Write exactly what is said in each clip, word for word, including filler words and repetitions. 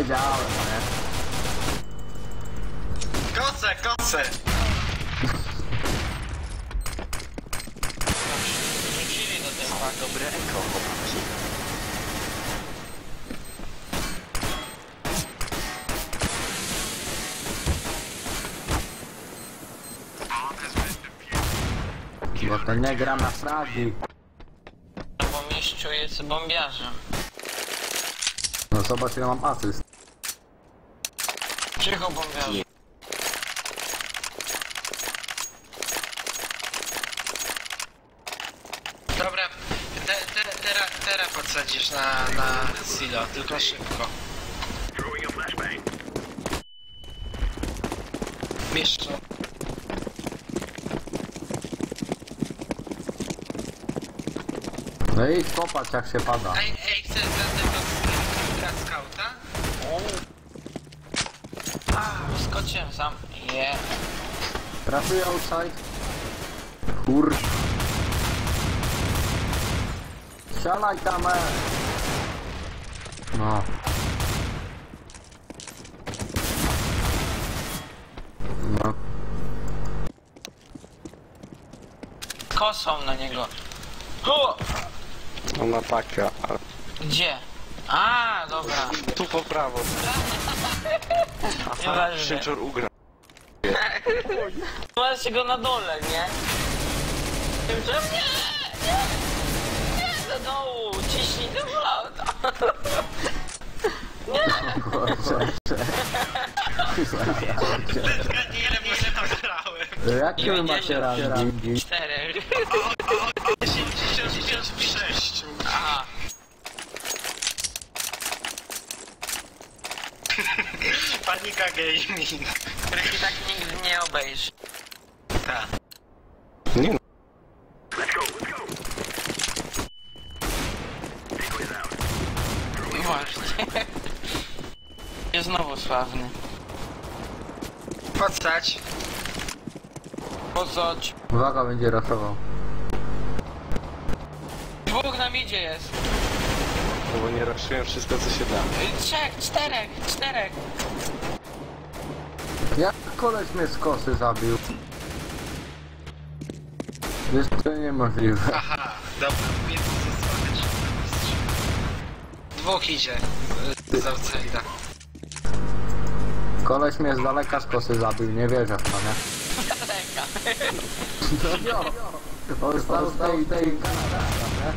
wiedziałem, nie? Kosę, kosę! Wrócili do tego. Dobre eko, chłopaki. Bo to nie gra na fragi. Bo mistrzu jest bombiarzem. No zobacz, ja mam asyst. Cicho bombiarze. Dobra, te, te, teraz, teraz podsadzisz na, na silo, tylko szybko. Mistrzu. No i popatrz jak się pada. Ej, ej, chcesz za tego gra skauta? A, wskoczyłem sam. Yeah. Pracuję outside. Kur... Strzelaj tam, e! No. No. Kosą na niego. O! On ma pakę, a Gdzie? A, dobra. tu po prawo. Aha, Nieważne. Szymczor ugra. Masz go na dole, nie? Tymczasem nie! Nie! Nie do dołu! Ciśnij do flauta! Nie! Boże, Zgadnijmy, ile tam grałem. jakie wy macie rangi? Cztery. dziewięćdziesiąt sześć. Aha. Panika Gaming. Których i tak nigdy nie obejrzy. Tak. Nie no. Właśnie. Jest znowu sławny. Podstać. Pozoć. Uwaga, będzie raszował. Dwóch nam idzie jest. No bo nie raszują wszystko co się da. Y, Trzech, czterech, czterech. Jak koleś mnie z kosy zabił? Jest to niemożliwe. Aha, dobra, wiem co słychać. Dwóch idzie y, z outside'a. Koleś mnie z daleka z kosy zabił, nie wierzę w to, nie? Daleka. No jo! On stał z tej, tej Kanada, nie?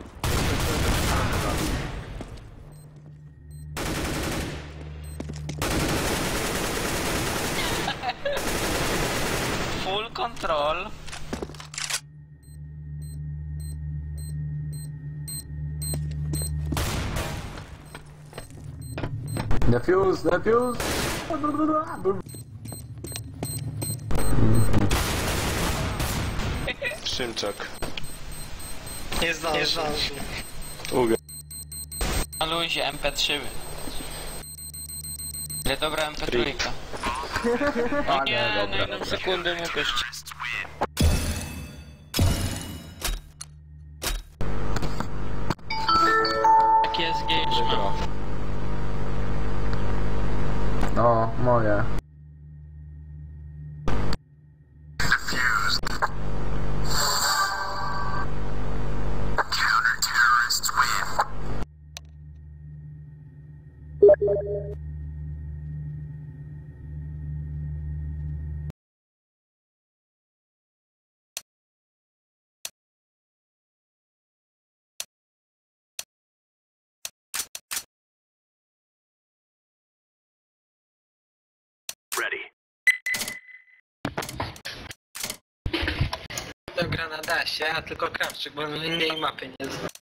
Full control. Defuse, defuse! Szymczok. Nie zdąży. Nie zdąży. Ugra. Na luzie M P trzy. Ale dobra M P trzy. O nie, na jedną sekundę mu też. Jakie jest gej Wygrał. No, moje. To gra na dasie, a tylko Krawczyk, bo w innej mapy nie zna.